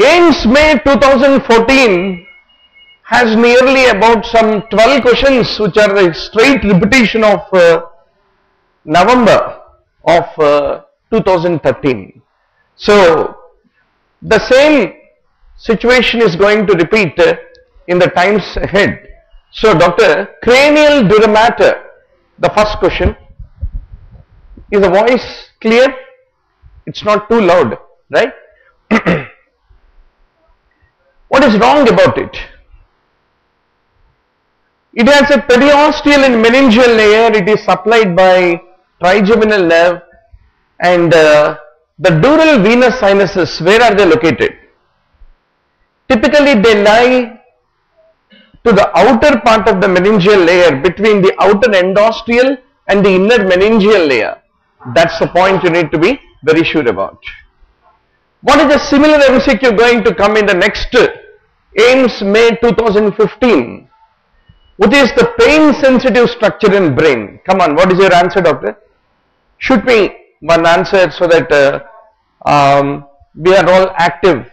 AIMS May 2014 has nearly about some 12 questions which are a straight repetition of November of 2013. So the same situation is going to repeat in the times ahead. So Dr. Cranial dura mater, the first question. Is the voice clear? It's not too loud, right? What is wrong about it? It has a periosteal and meningeal layer. It is supplied by trigeminal nerve, and the dural venous sinuses, where are they located? Typically they lie to the outer part of the meningeal layer, between the outer endosteal and the inner meningeal layer. That's the point you need to be very sure about. What is a similar MCQ going to come in the next AIMS May 2015? What is the pain sensitive structure in brain? Come on, what is your answer, doctor? Shoot me one answer so that we are all active.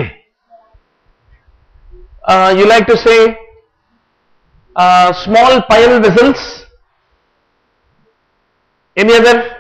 You like to say small pile vessels? Any other?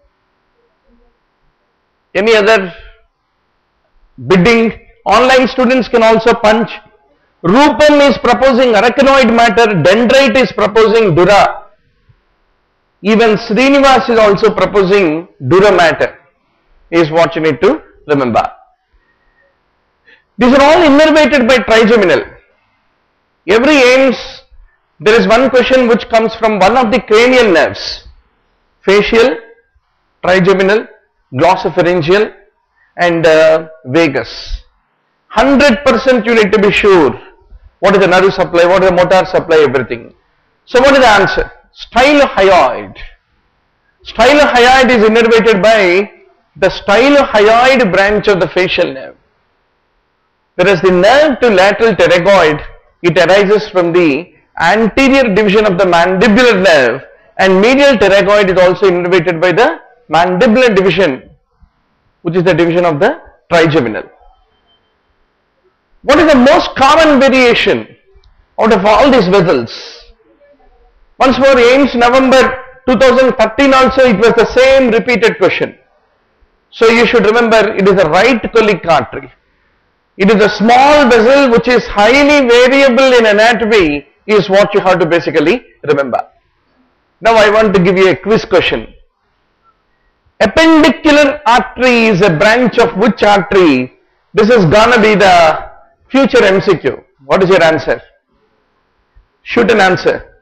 Any other bidding? Online students can also punch. Rupam is proposing arachnoid matter, dendrite is proposing dura. Even Srinivas is also proposing dura matter, is what you need to remember. These are all innervated by trigeminal. Every AIMS, there is one question which comes from one of the cranial nerves: facial, trigeminal, glossopharyngeal and vagus. 100% you need to be sure what is the nerve supply, what is the motor supply, everything. So what is the answer? Stylohyoid. Stylohyoid is innervated by the stylohyoid branch of the facial nerve. Whereas the nerve to lateral pterygoid, it arises from the anterior division of the mandibular nerve, and medial pterygoid is also innervated by the mandibular division, which is the division of the trigeminal. What is the most common variation out of all these vessels? Once more, AIMS November 2013 also, it was the same repeated question. So you should remember, it is a right colic artery. It is a small vessel which is highly variable in anatomy, is what you have to basically remember. Now I want to give you a quiz question. Appendicular artery is a branch of which artery? This is gonna be the future MCQ. What is your answer? Shoot an answer.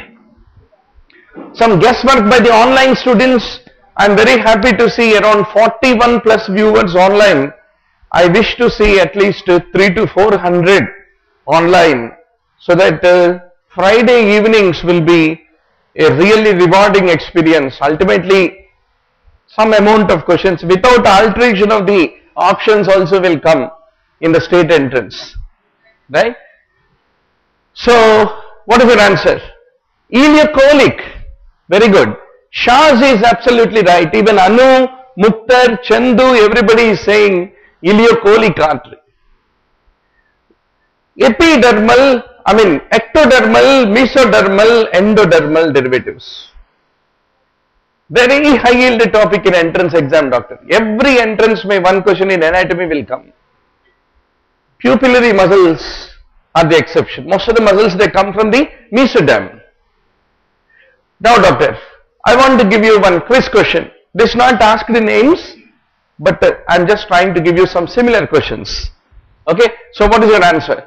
Some guesswork by the online students. I am very happy to see around 41 plus viewers online. I wish to see at least 300 to 400 online, so that Friday evenings will be a really rewarding experience. Ultimately, some amount of questions without alteration of the options also will come in the state entrance, right? So what is your answer? Ileocolic. Very good. Shaz is absolutely right. Even Anu, Muktar, Chandu, everybody is saying ileocolic artery. Epidermal, ectodermal, mesodermal, endodermal derivatives. Very high yield topic in entrance exam, doctor. Every entrance may one question in anatomy will come. Pupillary muscles are the exception. Most of the muscles, they come from the mesoderm. Now doctor, I want to give you one quiz question. This is not asked in AIMS, but I am just trying to give you some similar questions. Okay, so what is your answer?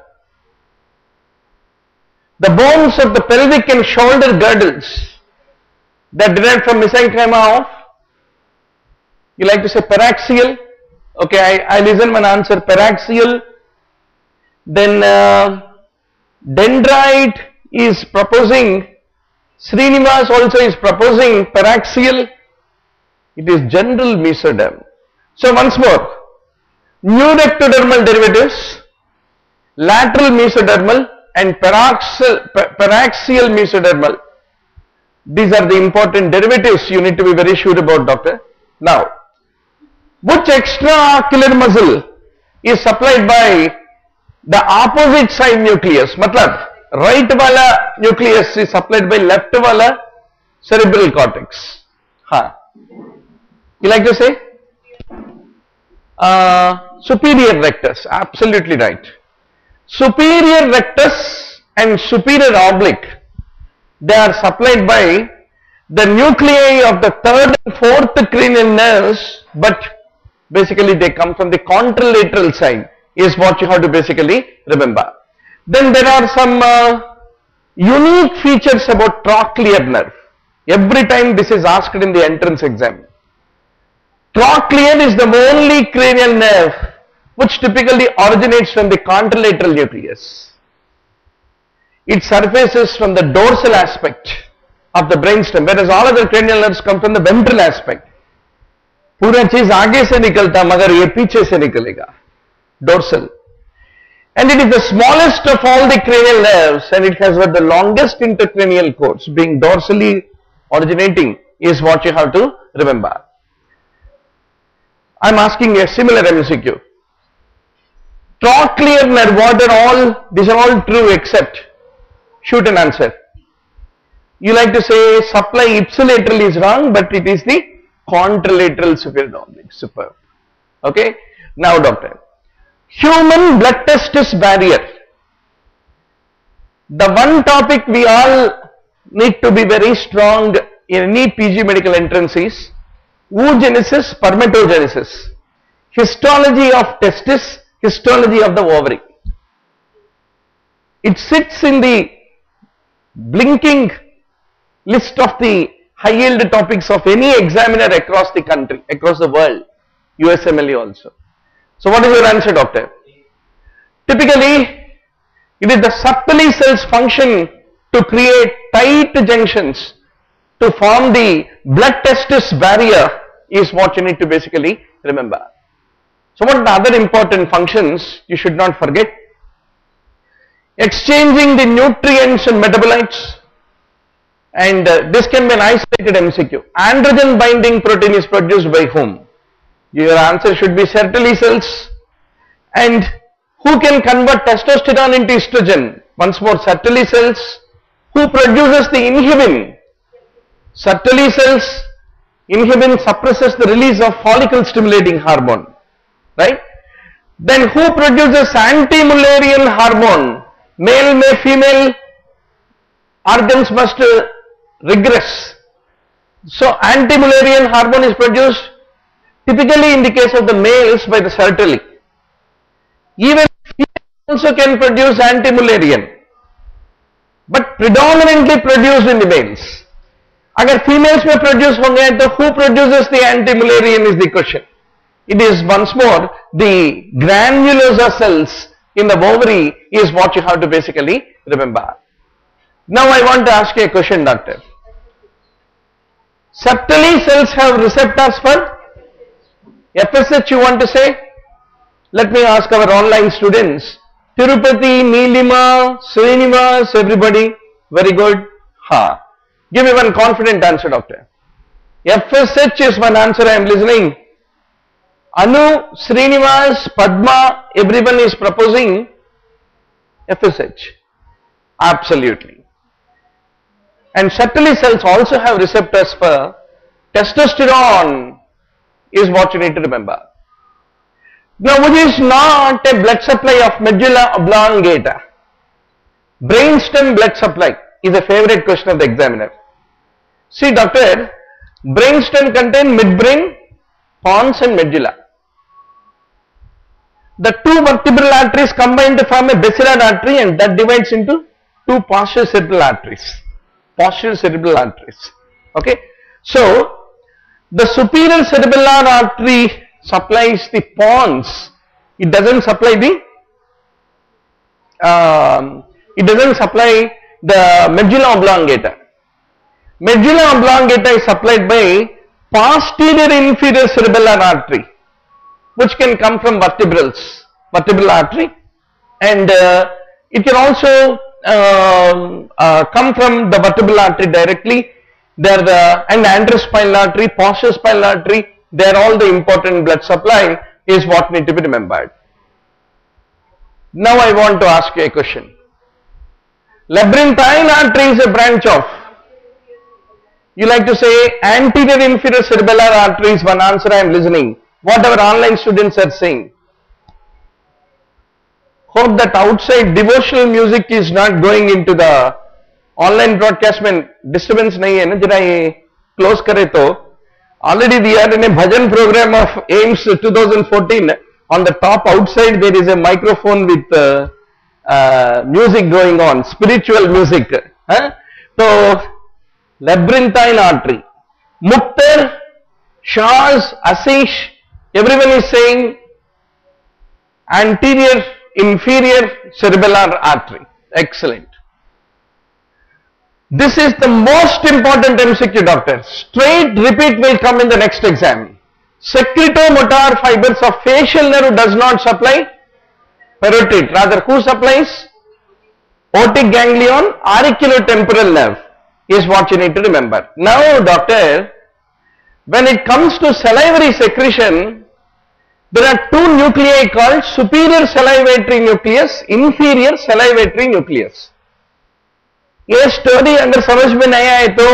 The bones of the pelvic and shoulder girdles that derive from mesenchyma of, you like to say paraxial? Okay, I listen one answer, paraxial. Then dendrite is proposing, Srinivas also is proposing paraxial. It is general mesoderm. So once more, neuroectodermal derivatives, lateral mesodermal and paraxial mesodermal. These are the important derivatives you need to be very sure about, doctor. Now, which extraocular muscle is supplied by the opposite side nucleus. Matlab, right wala nucleus is supplied by left wala cerebral cortex. You like to say? Superior rectus, absolutely right. Superior rectus and superior oblique, they are supplied by the nuclei of the third and fourth cranial nerves, but basically they come from the contralateral side, is what you have to basically remember. Then there are some unique features about trochlear nerve. Every time this is asked in the entrance exam. Trochlear is the only cranial nerve which typically originates from the contralateral nucleus. It surfaces from the dorsal aspect of the brainstem, whereas all other cranial nerves come from the ventral aspect. पूरा चीज आगे से निकलता मगर ये पीछे से निकलेगा, dorsal. And it is the smallest of all the cranial nerves, and it has got the longest intercranial cords, being dorsally originating, is what you have to remember. I am asking a similar MCQ. Trochlear nerve, what are all? These are all true except. Shoot an answer. You like to say supply ipsilateral is wrong, but it is the contralateral superior oblique. Superb. Okay. Now, doctor. Human blood testis barrier. The one topic we all need to be very strong in any PG medical entrance is oogenesis, spermatogenesis, histology of testis, histology of the ovary. It sits in the blinking list of the high yield topics of any examiner across the country, across the world, USMLE also. So what is your answer, doctor? Typically, it is the Sertoli cell's function to create tight junctions to form the blood testis barrier is what you need to basically remember. So what are the other important functions you should not forget? Exchanging the nutrients and metabolites, and this can be an isolated MCQ. Androgen binding protein is produced by whom? Your answer should be Sertoli cells. And who can convert testosterone into estrogen? Once more, Sertoli cells. Who produces the inhibin? Sertoli cells. Inhibin suppresses the release of follicle stimulating hormone, right? Then who produces anti-Mullerian hormone? Male, female organs must regress. So anti-Mullerian hormone is produced typically in the case of the males by the Sertoli. Even females also can produce anti-Mullerian, but predominantly produced in the males. अगर females में produce होंगे तो who produces the anti-Mullerian is the question. It is once more the granulosa cells in the ovary is what you have to basically remember. Now I want to ask you a question, doctor. Sertoli cells have receptors for FSH, you want to say? Let me ask our online students. Tirupati, Neelima, Srinivas, everybody. Very good. Give me one confident answer, doctor. FSH is one answer I am listening. Anu, Srinivas, Padma, everyone is proposing FSH. Absolutely. And Sertoli cells also have receptors for testosterone is what you need to remember. Now, which is not a blood supply of medulla oblongata? Brainstem blood supply is a favorite question of the examiner. See, doctor, brainstem contain midbrain, pons and medulla. The two vertebral arteries combine to form a basilar artery, and that divides into two posterior cerebral arteries. Posterior cerebral arteries. Okay. So, the superior cerebellar artery supplies the pons. It doesn't supply the medulla oblongata. Medulla oblongata is supplied by posterior inferior cerebellar artery, which can come from vertebral artery, and it can also come from the vertebral artery directly. They are and androspinal artery, posterior spinal artery. They are all the important blood supply is what need to be remembered. Now I want to ask you a question. Labyrinthine artery is a branch of, you like to say anterior inferior cerebellar artery is one answer, I am listening. What our online students are saying. Hope that outside devotional music is not going into the online broadcast में disturbance नहीं है ना, जरा ये close करे तो. Already we are in a bhajan program of AIMS 2014. On the top outside there is a microphone with music going on, spiritual music. So labyrinthine artery. Muktar, Shaz, Asish, everyone is saying anterior inferior cerebellar artery. Excellent. This is the most important MCQ, doctor. Straight repeat will come in the next exam. Secretomotor fibers of facial nerve does not supply parotid. Rather, who supplies? Otic ganglion, auriculotemporal nerve is what you need to remember. Now, doctor, when it comes to salivary secretion, there are two nuclei called superior salivatory nucleus, inferior salivatory nucleus. ये story अगर समझ में नहीं आए तो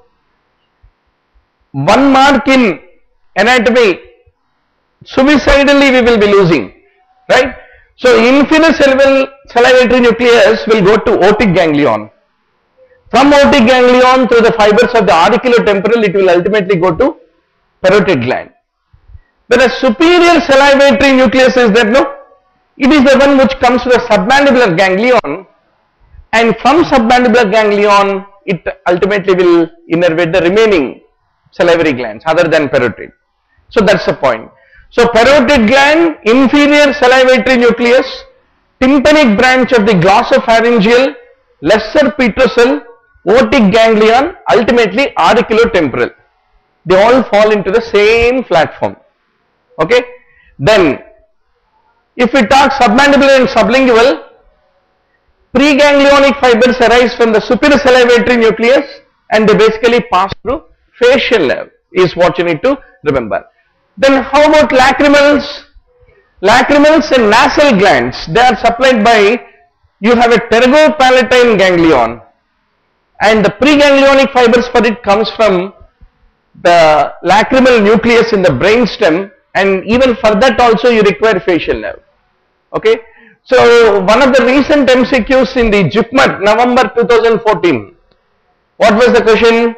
1 mark in anatomy suicidally we will be losing, right? So inferior salivatory nucleus will go to otic ganglion. From otic ganglion through the fibers of the auriculotemporal it will ultimately go to parotid gland. Whereas superior salivatory nucleus is that no, it is the one which comes to the submandibular ganglion. And from submandibular ganglion, it ultimately will innervate the remaining salivary glands other than parotid. So that's the point. So parotid gland, inferior salivatory nucleus, tympanic branch of the glossopharyngeal, lesser petrosal, otic ganglion, ultimately auriculotemporal. They all fall into the same platform. Okay. Then, if we talk submandibular and sublingual, preganglionic fibers arise from the superior salivatory nucleus and they basically pass through facial nerve is what you need to remember. Then how about lacrimals? Lacrimals and nasal glands, they are supplied by, you have a pterygopalatine ganglion and the preganglionic fibers for it comes from the lacrimal nucleus in the brainstem, and even for that also you require facial nerve. Okay. So, one of the recent MCQs in the JIPMET, November 2014, what was the question?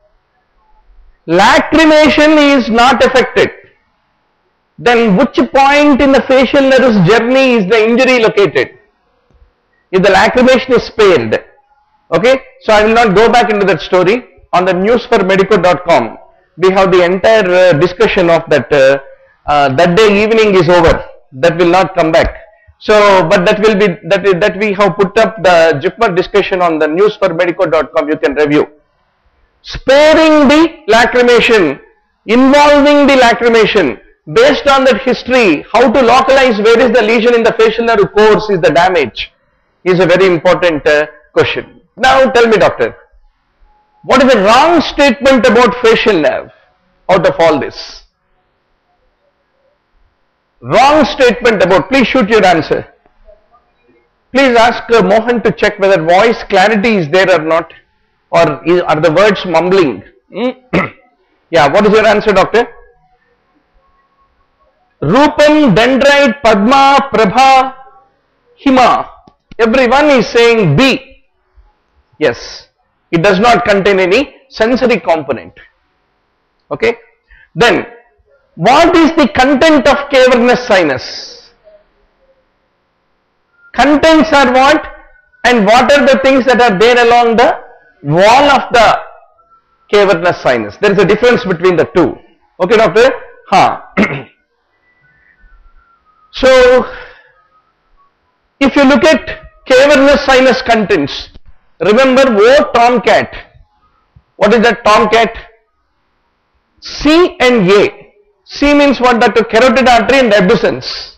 Lacrimation is not affected. Then which point in the facial nerve's journey is the injury located? If the lacrimation is spared. Okay, so I will not go back into that story. On the newsformedico.com, we have the entire discussion of that. That day evening is over. That will not come back. So, but that will be, that we have put up the JIPMET discussion on the newsformedico.com, you can review. Sparing the lacrimation, involving the lacrimation, based on that history, how to localize where is the lesion in the facial nerve course is the damage, is a very important question. Now tell me, doctor, what is the wrong statement about facial nerve out of all this? Wrong statement about, please shoot your answer. Please ask Mohan to check whether voice clarity is there or not, or are the words mumbling. Yeah, what is your answer, doctor? Rupam, Dendrite, Padma, Prabha, Hima. Everyone is saying B. Yes, it does not contain any sensory component. Okay. Then, what is the content of cavernous sinus? Contents are what? And what are the things that are there along the wall of the cavernous sinus? There is a difference between the two. Okay, doctor? So, if you look at cavernous sinus contents, remember O tomcat. What is that tomcat? C and A. C means what, doctor? Carotid artery and abducens.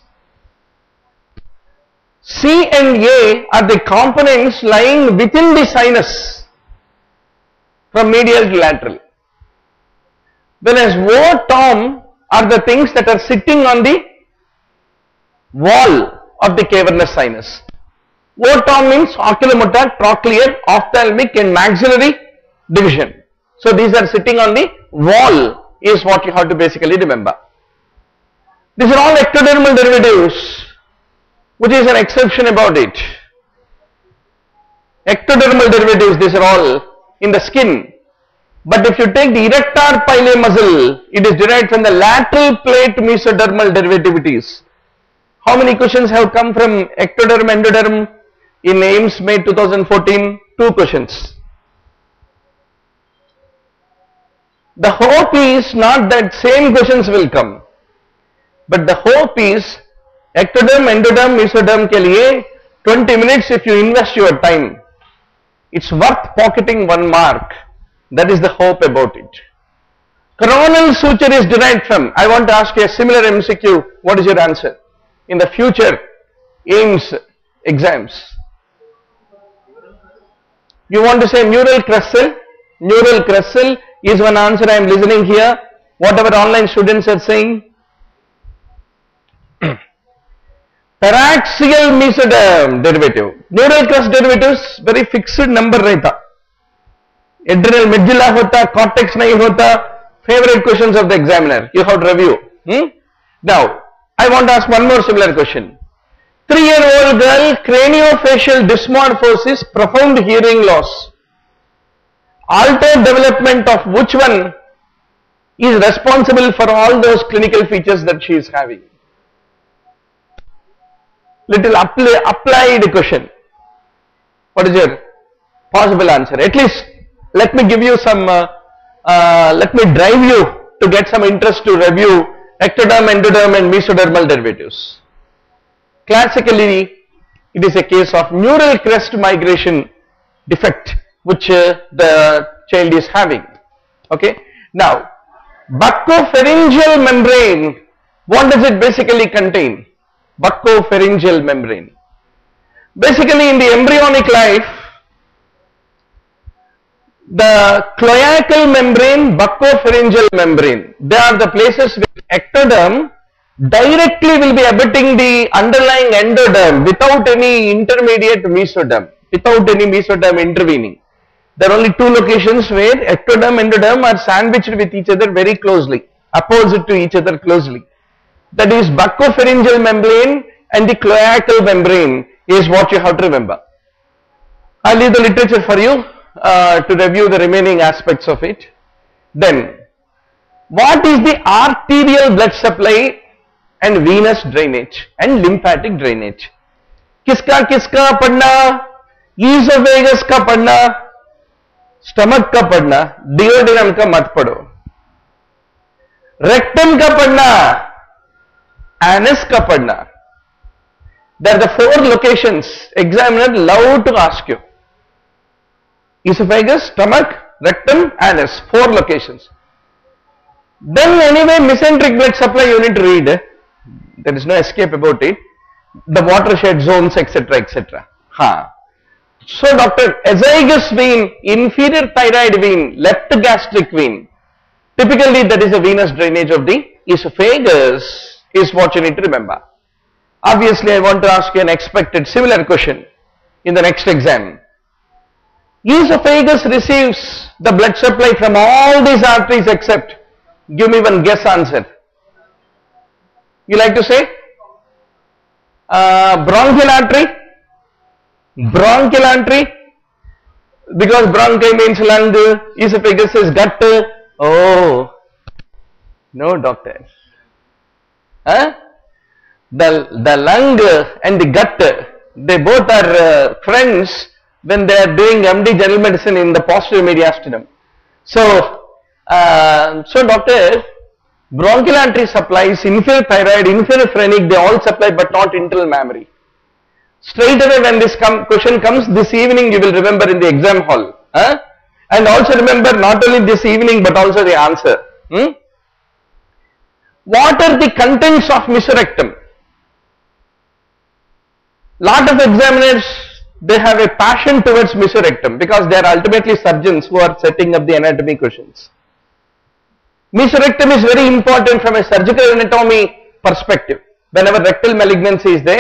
C and A are the components lying within the sinus from medial to lateral. Whereas O tom are the things that are sitting on the wall of the cavernous sinus. OTOM means oculomotor, trochlear, ophthalmic and maxillary division. So these are sitting on the wall is what you have to basically remember. These are all ectodermal derivatives, which is an exception about it. Ectodermal derivatives, these are all in the skin. But if you take the erector pili muscle, it is derived from the lateral plate mesodermal derivativities. How many questions have come from ectoderm, endoderm in AIIMS May 2014? 2 questions. The hope is not that same questions will come, but the hope is ectoderm, endoderm, mesoderm ke liye 20 minutes if you invest your time, it's worth pocketing 1 mark. That is the hope about it. Coronal suture is derived from, I want to ask you a similar MCQ, what is your answer in the future AIIMS exams? You want to say neural crescent? Neural crescent is one answer I am listening here. Whatever online students are saying. Paraxial mesoderm derivative. Neural crest derivatives very fixed number रहता. Adrenal medulla hota, cortex nahi hota. Favorite questions of the examiner. You have to review. Now, I want to ask one more similar question. 3-year-old girl, craniofacial dysmorphosis, profound hearing loss. Altered development of which one is responsible for all those clinical features that she is having? Little applied question. What is your possible answer? At least let me give you some, let me drive you to get some interest to review ectoderm, endoderm and mesodermal derivatives. Classically, it is a case of neural crest migration defect which the child is having. Okay. Now, buccopharyngeal membrane, what does it basically contain? Buccopharyngeal membrane. Basically, in the embryonic life, the cloacal membrane, buccopharyngeal membrane, they are the places where ectoderm directly will be abutting the underlying endoderm without any intermediate mesoderm, without any mesoderm intervening. There are only 2 locations where ectoderm and endoderm are sandwiched with each other very closely, opposite to each other closely. That is buccopharyngeal membrane and the cloacal membrane is what you have to remember. I'll leave the literature for you to review the remaining aspects of it. Then, what is the arterial blood supply and venous drainage and lymphatic drainage? किसका पढ़ना? Esophagus का पढ़ना, stomach का पढ़ना, duodenum का मत पढ़ो. Rectum का पढ़ना, anus का पढ़ना. There are the 4 locations examiner love to ask you. Esophagus, stomach, rectum, anus, 4 locations. Then anyway mesenteric blood supply you need to read. There is no escape about it. The watershed zones, etc., etc. So, doctor, azygous vein, inferior thyroid vein, left gastric vein. Typically, that is a venous drainage of the esophagus, is what you need to remember. Obviously, I want to ask you an expected similar question in the next exam. Esophagus receives the blood supply from all these arteries except, give me one guess answer. You like to say? Bronchial artery? Bronchial artery? Because bronchi means lung, esophagus is gut. Oh, no doctor. The lung and the gut, they both are friends when they are doing MD general medicine in the posterior mediastinum. So, doctor, bronchial artery supplies inferior thyroid, inferior phrenic, they all supply but not internal mammary. Straight away when this question comes this evening you will remember in the exam hall. And also remember not only this evening but also the answer. What are the contents of mesorectum? Lot of examiners, they have a passion towards mesorectum because they are ultimately surgeons who are setting up the anatomy questions. Mesorectum is very important from a surgical anatomy perspective. Whenever rectal malignancy is there,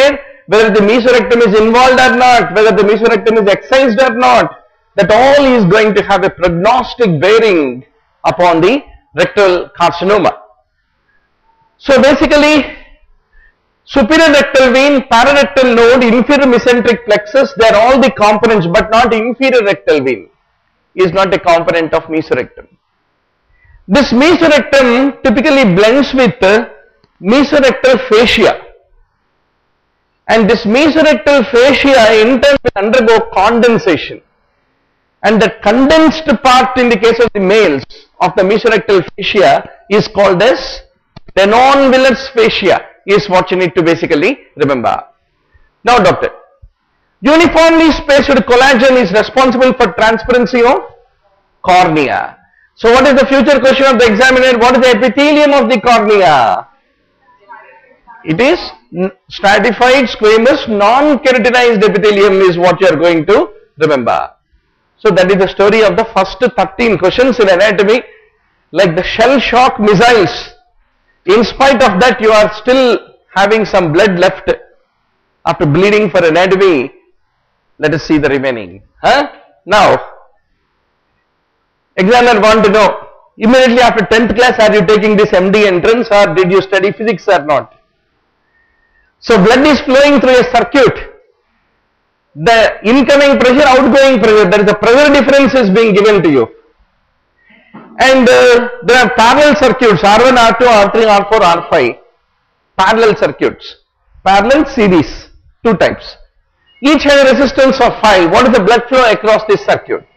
whether the mesorectum is involved or not, whether the mesorectum is excised or not, that all is going to have a prognostic bearing upon the rectal carcinoma. So basically, superior rectal vein, pararectal node, inferior mesenteric plexus, they are all the components, but not inferior rectal vein is not a component of mesorectum. This mesorectum typically blends with mesorectal fascia, and this mesorectal fascia in turn will undergo condensation, and the condensed part in the case of the males of the mesorectal fascia is called as Tenon-Willis fascia, is what you need to basically remember. Now doctor, uniformly spaced collagen is responsible for transparency of cornea. So what is the future question of the examiner? What is the epithelium of the cornea? It is stratified squamous non-keratinized epithelium is what you are going to remember. So that is the story of the first 13 questions in anatomy, like the shell shock missiles. In spite of that, you are still having some blood left after bleeding for anatomy. Let us see the remaining. Now, examiner want to know, immediately after 10th class, are you taking this MD entrance or did you study physics or not? So blood is flowing through a circuit. The incoming pressure, outgoing pressure, there is a pressure difference is being given to you. And there are parallel circuits, R1, R2, R3, R4, R5, parallel circuits, parallel series, two types. Each has a resistance of 5. What is the blood flow across this circuit?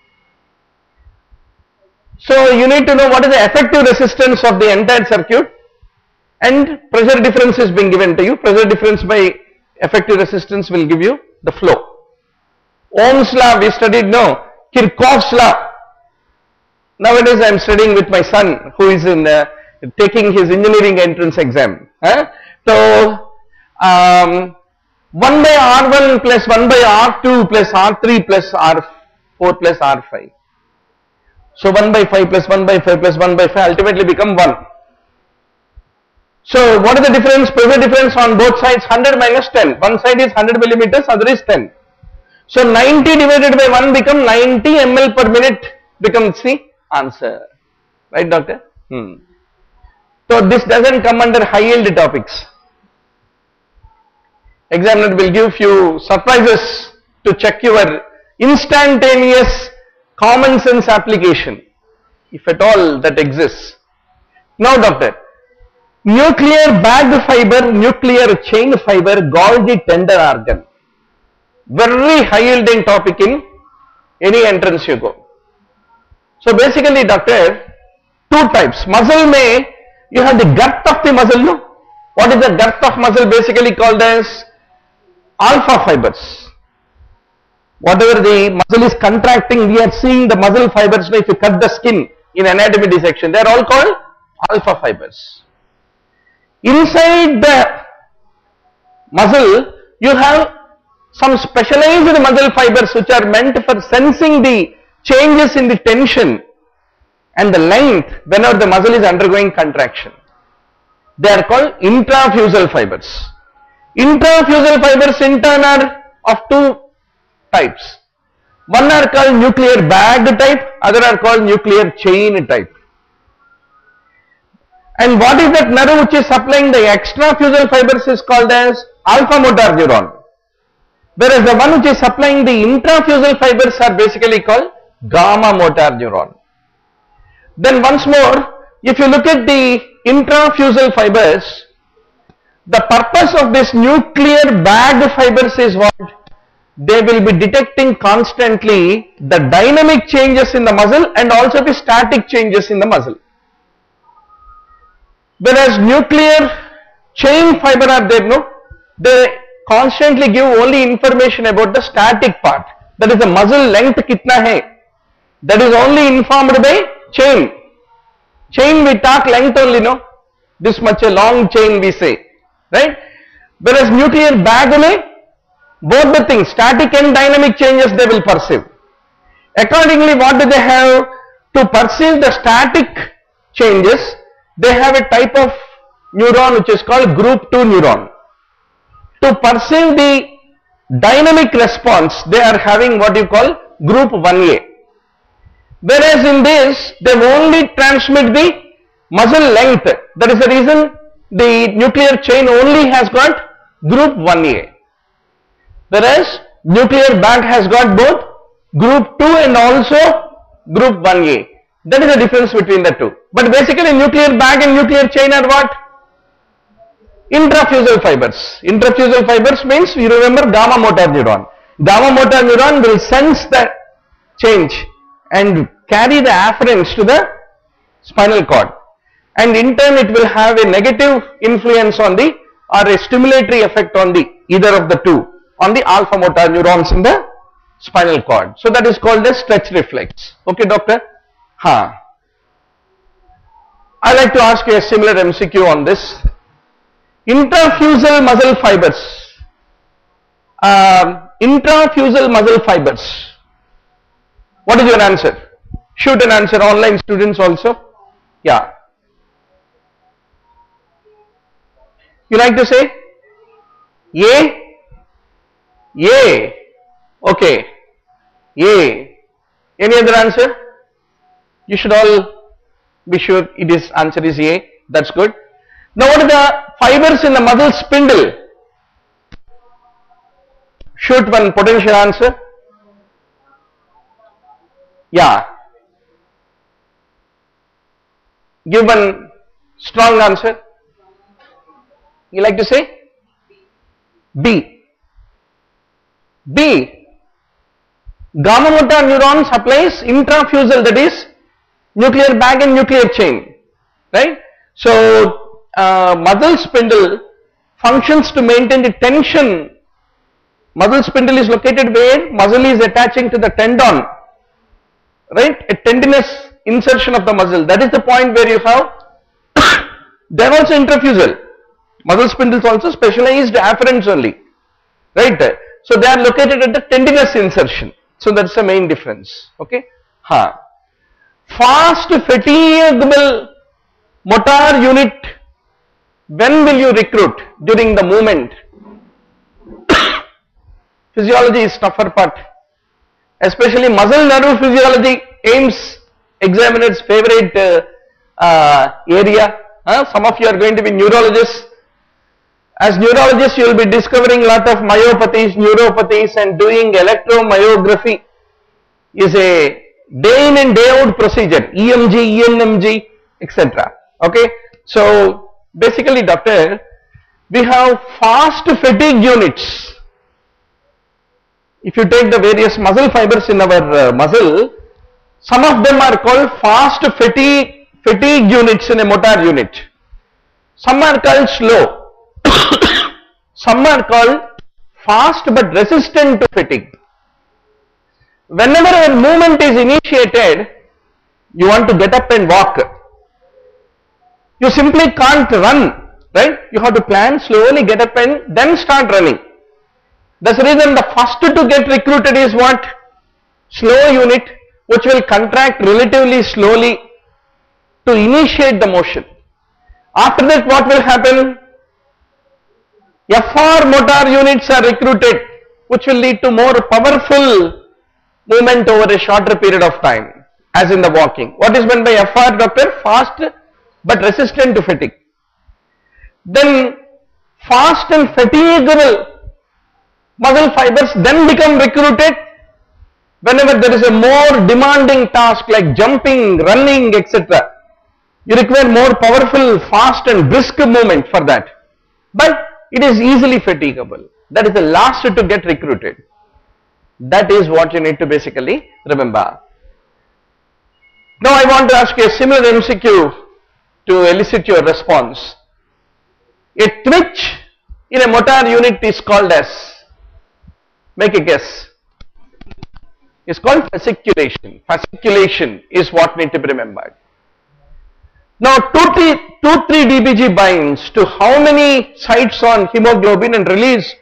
So you need to know what is the effective resistance of the entire circuit, and pressure difference is being given to you. Pressure difference by effective resistance will give you the flow. Ohm's law we studied, no. Kirchhoff's law. Nowadays I am studying with my son who is in taking his engineering entrance exam. So 1 by R1 plus 1 by R2 plus R3 plus R4 plus R5. So 1 by 5 plus 1 by 5 plus 1 by 5 ultimately become 1. So what is the difference? Pressure difference on both sides 100 minus 10. One side is 100 millimeters, other is 10. So 90 divided by 1 become 90 ml per minute becomes the answer. Right, doctor? So this doesn't come under high yield topics. Examiner will give few surprises to check your instantaneous common sense application, if at all that exists. Now doctor, nuclear bag fiber, nuclear chain fiber, Golgi tender organ. Very high yielding topic in any entrance you go. So basically doctor, two types. Muscle may, you have the girth of the muscle, no? What is the girth of muscle? Basically called as alpha fibers. Whatever the muscle is contracting, we are seeing the muscle fibers. If you cut the skin in anatomy dissection, they are all called alpha fibers. Inside the muscle, you have some specialized muscle fibers which are meant for sensing the changes in the tension and the length whenever the muscle is undergoing contraction. They are called intrafusal fibers. Intrafusal fibers in turn are of two types. One are called nuclear bag type, other are called nuclear chain type. And what is that nerve which is supplying the extrafusal fibers is called as alpha motor neuron. Whereas the one which is supplying the intrafusal fibers are basically called gamma motor neuron. Then once more, if you look at the intrafusal fibers, the purpose of this nuclear bag fibers is what? They will be detecting constantly the dynamic changes in the muscle and also the static changes in the muscle. Whereas nuclear chain fiber are there, no? They constantly give only information about the static part. That is the muscle length kitna hai. That is only informed by chain. Chain we talk length only, no? This much a long chain we say, right? Whereas nuclear bag mein, both the things, static and dynamic changes they will perceive. Accordingly, what do they have? To perceive the static changes, they have a type of neuron which is called group 2 neuron. to perceive the dynamic response, they are having what you call group 1A. Whereas in this, they only transmit the muscle length. That is the reason the nuclear chain only has got group 1A. Whereas nuclear bag has got both group 2 and also group 1A. That is the difference between the two. But basically nuclear bag and nuclear chain are what? Intrafusal fibers. Intrafusal fibers means, you remember, gamma motor neuron. Gamma motor neuron will sense the change and carry the afferents to the spinal cord, and in turn it will have a negative influence on the, or a stimulatory effect on the, either of the two, on the alpha motor neurons in the spinal cord. So that is called a stretch reflex. Okay, doctor? I like to ask you a similar MCQ on this. Intrafusal muscle fibers. Intrafusal muscle fibers. What is your answer? Shoot an answer, online students also. Yeah. You like to say? A? A. Okay. A. Any other answer? You should all be sure it is, answer is A. That's good. Now what are the fibers in the muscle spindle? Shoot one potential answer. Yeah. Give one strong answer. You like to say? B. B. Gamma motor neuron supplies intrafusal, that is nuclear bag and nuclear chain, right? So muscle spindle functions to maintain the tension. Muscle spindle is located where muscle is attaching to the tendon, right? A tendinous insertion of the muscle. That is the point where you have they are also intrafusal. Muscle spindles also specialized afferents only, right? So they are located at the tendinous insertion. So that's the main difference. Okay. Fast fatigable motor unit. When will you recruit? During the movement. Physiology is tougher part. Especially muscle nerve physiology, AIIMS examiner's favorite area. Some of you are going to be neurologists. As neurologists, you will be discovering a lot of myopathies, neuropathies, and doing electromyography is a day in and day out procedure. EMG, ENMG, etc. Okay. So basically, doctor, we have fast fatigue units. If you take the various muscle fibers in our muscle, some of them are called fast fatigue units in a motor unit. Some are called slow. Some are called fast but resistant to fatigue. Whenever a movement is initiated, you want to get up and walk. You simply can't run, right? You have to plan, slowly get up and then start running. That's the reason the first to get recruited is what? Slow unit, which will contract relatively slowly to initiate the motion. After that, what will happen? FR motor units are recruited, which will lead to more powerful movement over a shorter period of time, as in the walking. What is meant by FR, doctor? Fast but resistant to fatigue. Then fast and fatigable muscle fibers then become recruited whenever there is a more demanding task like jumping, running, etc. You require more powerful, fast and brisk movement for that. But it is easily fatigable. That is the last to get recruited. That is what you need to basically remember. Now I want to ask you a similar MCQ to elicit your response. A twitch in a motor unit is called as, make a guess. It's called fasciculation. Fasciculation is what need to be remembered. Now 2,3-DPG binds to how many sites on hemoglobin and release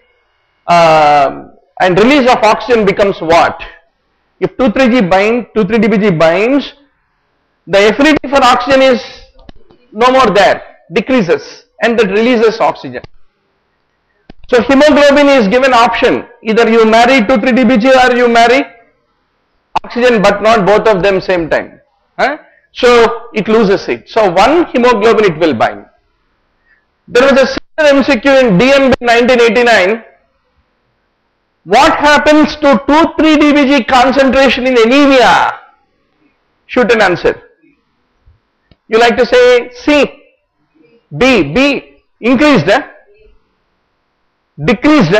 of oxygen becomes what? If 2,3-DPG binds, the affinity for oxygen is no more there, decreases, and that releases oxygen. So hemoglobin is given option, either you marry 2,3-DBG or you marry oxygen, but not both of them same time. So it loses it. So one hemoglobin it will bind. There was a similar MCQ in DMB 1989. What happens to 2,3-DBG concentration in anemia? Shoot an answer. You like to say C, B, increased, decreased,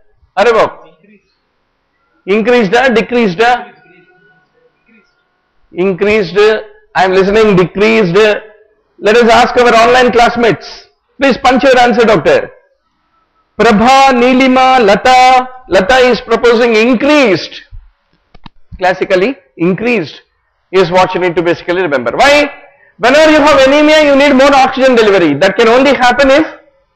increased, decreased, increased, I am listening, decreased. Let us ask our online classmates. Please punch your answer, doctor. Prabha, Nilima, Lata. Lata is proposing increased. Classically, increased is what you need to basically remember. Why? Whenever you have anemia, you need more oxygen delivery. That can only happen if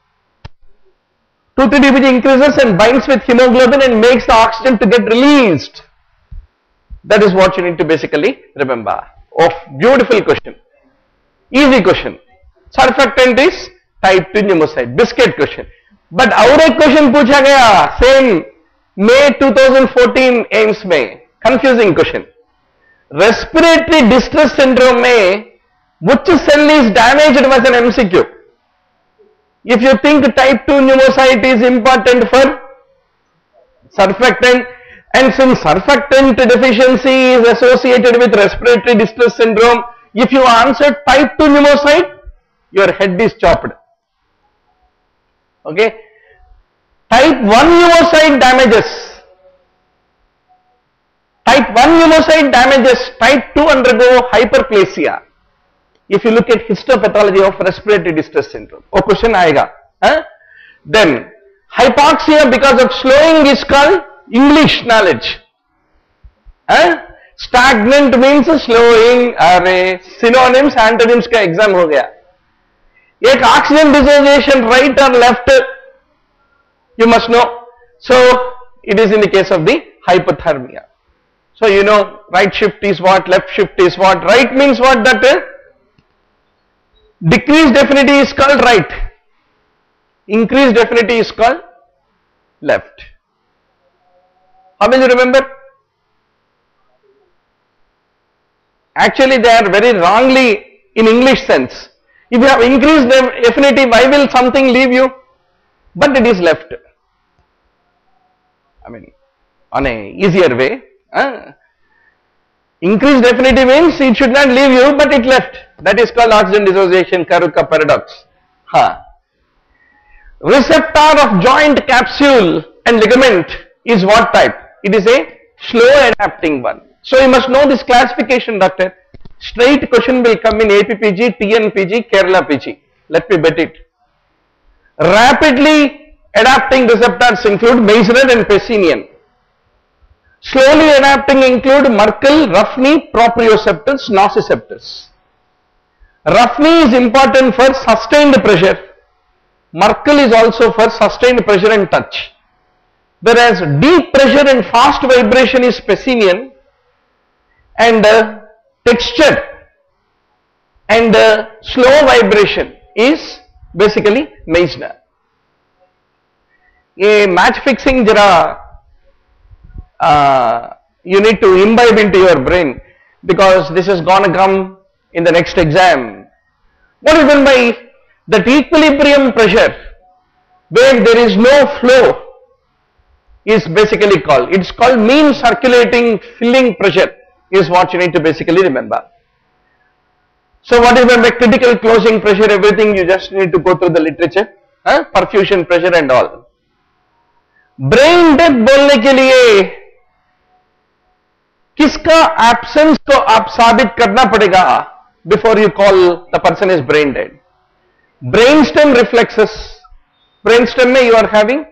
2,3-DBG increases and binds with hemoglobin and makes the oxygen to get released. That is what you need to basically remember. Oh, beautiful question. Easy question. Surfactant is type 2 pneumocide. Biscuit question. But और एक question पूछा गया same May 2014 AIMS में. Confusing question. Respiratory distress syndrome में which cell is damaged was an MCQ. If you think type 2 pneumocide is important for surfactant, and since surfactant deficiency is associated with respiratory distress syndrome, if you answer type 2 pneumocide, your head is chopped. Okay. Type 1 pneumocide damages. Type 1 pneumocide damages. Type 2 undergo hyperplasia. If you look at histopathology of respiratory distress syndrome. Oh, question aayega. Then hypoxia because of slowing is called English knowledge. Stagnant means slowing. अरे synonyms, antonyms का exam हो गया. एक oxygen dissociation right or left, you must know. So it is in the case of the hypothermia. So you know right shift is what, left shift is what. Right means what? That decreased definity is called right. Increased definity is called left. How will you remember? Actually they are very wrongly in English sense. If you have increased affinity, why will something leave you? But it is left. I mean, on a easier way. Increased affinity means it should not leave you, but it left. That is called oxygen dissociation, Karuka paradox. Receptor of joint capsule and ligament is what type? It is a slow adapting one. So you must know this classification, doctor. Straight question will come in APPG, TNPG, Kerala PG. Let me bet it. Rapidly adapting receptors include Meissner and Pacinian. Slowly adapting include Merkel, Ruffini, proprioceptors, nociceptors. Ruffini is important for sustained pressure. Merkel is also for sustained pressure and touch. Whereas deep pressure and fast vibration is Pacinian, and textured and slow vibration is basically Meissner. A match fixing jara you need to imbibe into your brain, because this is gonna come in the next exam. What is meant by that equilibrium pressure where there is no flow is basically called, it's called mean circulating filling pressure is what you need to basically remember. So what is meant by critical closing pressure, everything you just need to go through the literature, perfusion pressure and all. Brain death बोलने के लिए किसका absence को आप साबित करना पड़ेगा before you call the person is brain dead? Brainstem reflexes. Brainstem में you are having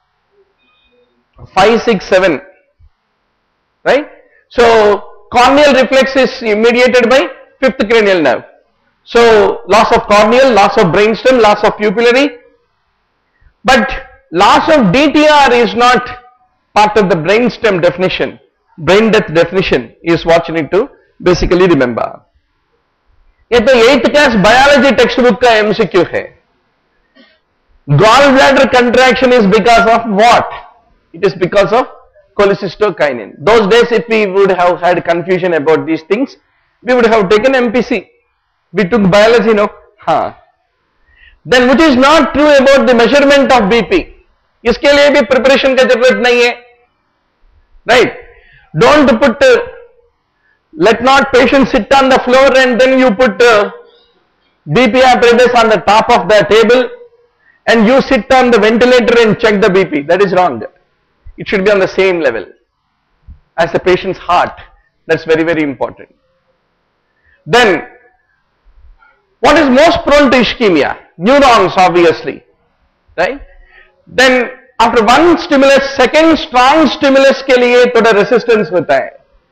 5, 6, 7, right? So corneal reflex is mediated by 5th cranial nerve. So loss of corneal, loss of brainstem, loss of pupillary, but loss of DTR is not part of the brainstem definition. Brain death definition is what you need to basically remember. ये तो 8th class biology textbook का MCQ है. Gallbladder contraction is because of what? It is because of cholecystokinin. Those days, if we would have had confusion about these things, we would have taken MPC. We took biology, no? Then which is not true about the measurement of BP. इसके लिए भी preparation का जरूरत नहीं है, right? Don't put, let not patient sit on the floor and then you put BP apparatus on the top of the table and you sit on the ventilator and check the BP. That is wrong. It should be on the same level as the patient's heart. That's very, very important. Then, what is most prone to ischemia? Neurons, obviously, right? Then, after one stimulus, second strong stimulus के लिए थोड़ा resistance होता है,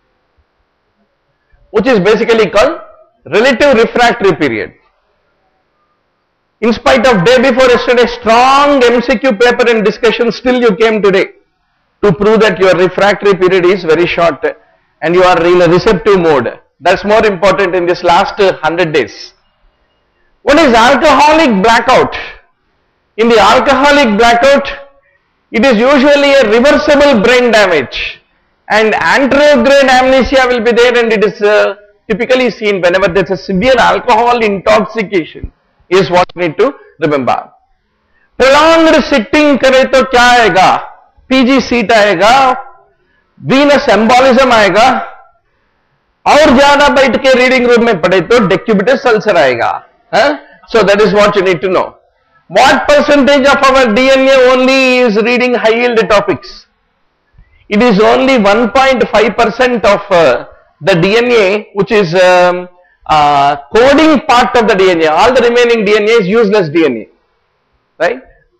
which is basically called relative refractory period. In spite of day before yesterday strong MCQ paper and discussion, still you came today to prove that your refractory period is very short and you are in a receptive mode. That's more important in this last 100 days. What is alcoholic blackout? In the alcoholic blackout, it is usually a reversible brain damage and anterograde amnesia will be there, and it is typically seen whenever there is a severe alcohol intoxication is what you need to remember. Prolonged sitting करे तो क्या आएगा? PG seat आएगा, venous embolism आएगा, और ज्यादा बैठ के रीडिंग रूम में पढ़े तो decubitus ulcer आएगा. So that is what you need to know. What percentage of our DNA only is reading high yield topics? It is only 1.5% of the DNA which is coding part of the DNA. All the remaining DNA is useless DNA, right?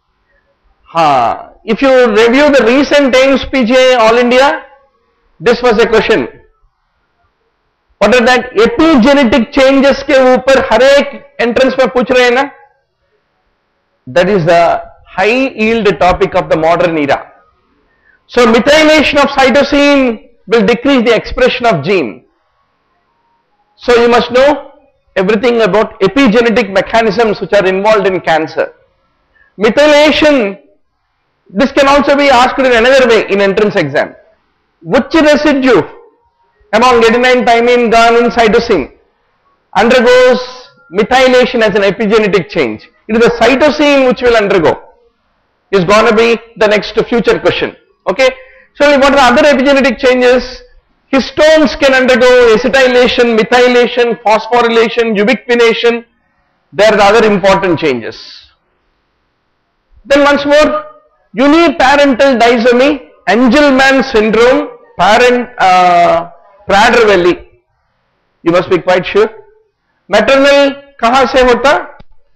If you review the recent AIIMS PGI All India, this was a question. What are that? Epigenetic changes के ऊपर हर एक entrance में पूछ रहे हैं ना? That is the high yield topic of the modern era. So methylation of cytosine will decrease the expression of gene. So you must know everything about epigenetic mechanisms which are involved in cancer. Methylation, this can also be asked in another way in entrance exam. Which residue among adenine, thymine, guanine, cytosine undergoes methylation as an epigenetic change? It is the cytosine which will undergo. Is going to be the next future question. Okay. So what are other epigenetic changes? Histones can undergo acetylation, methylation, phosphorylation, ubiquination. There are other important changes. Then once more, uniparental disomy, Angelman syndrome, Prader-Willi. You must be quite sure. Maternal कहाँ से होता?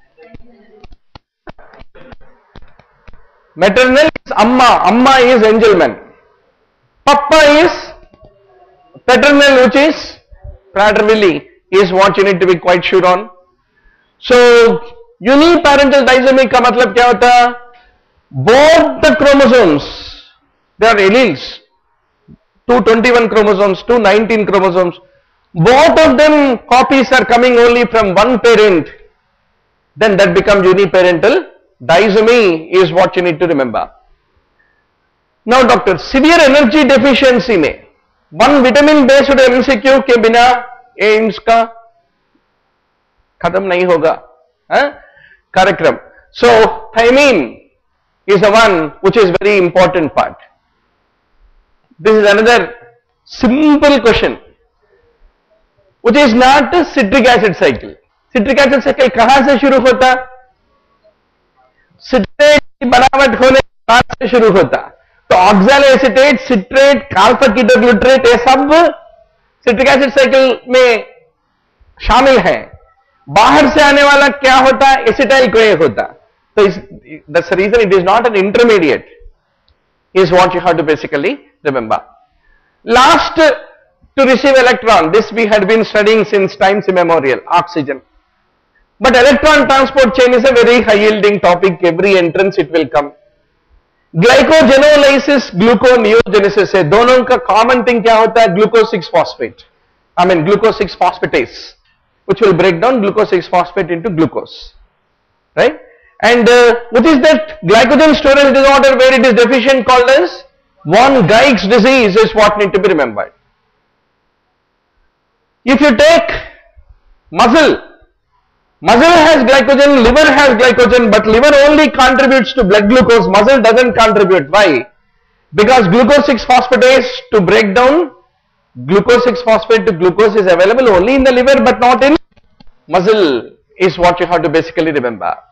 Maternal is Amma. Amma is Angelman. Papa is paternal, which is Prader-Willi, is what you need to be quite sure on. So uniparental disomy का मतलब क्या होता? Both the chromosomes, they are alleles, 221 chromosomes, 219 chromosomes, both of them copies are coming only from one parent, then that becomes uniparental disomy is what you need to remember. Now doctor, severe energy deficiency में one vitamin based MCQ के बिना AIIMS का खत्म नहीं होगा कार्यक्रम. So thymine is the one which is very important part. This is another simple question which is not a citric acid cycle. Citric acid cycle कहाँ से शुरू होता? सिट्रेट की बनावट होने कहाँ से शुरू होता? तो ऑक्सैलोएसीटेट, सिट्रेट, अल्फा कीटोग्लूटरेट, ये सब सिट्रिक एसिड साइकिल में शामिल हैं. बाहर से आने वाला क्या होता? एसिटाइल कोए होता. तो that's the reason it is not an intermediate, is what you have to basically remember. Last to receive electron, this we had been studying since times immemorial, oxygen. But electron transport chain is a very high yielding topic. Every entrance it will come. Glycogenolysis, gluconeogenesis है, दोनों का common thing क्या होता है? Glucose 6 phosphate, glucose 6 phosphatase, which will break down glucose 6 phosphate into glucose, right? And what is that glycogen storage disorder where it is deficient called as von Geig's disease is what need to be remembered. If you take muscle has glycogen, liver has glycogen, but liver only contributes to blood glucose, muscle doesn't contribute. Why? Because glucose 6-phosphatase to break down glucose 6-phosphate to glucose is available only in the liver but not in muscle is what you have to basically remember.